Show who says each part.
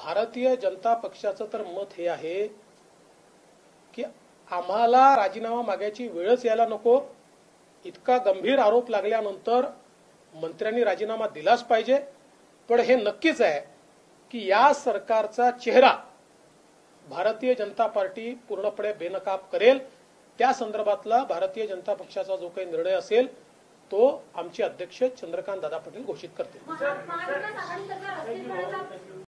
Speaker 1: भारतीय जनता पक्षाचं तर मत हे आहे की आम्हाला राजीनामा मागायची वेळच यायला नको। इतका गंभीर आरोप लागल्यानंतर मंत्र्यांनी राजीनामा दिलाच पाहिजे। पण हे नक्कीच आहे की या सरकारचा चेहरा भारतीय जनता पार्टी पूर्णपणे बेनकाब करेल। त्या संदर्भातला भारतीय जनता पक्षाचा जो काही निर्णय असेल तो आमचे अध्यक्ष चंद्रकांत दादा पाटील घोषित करतील।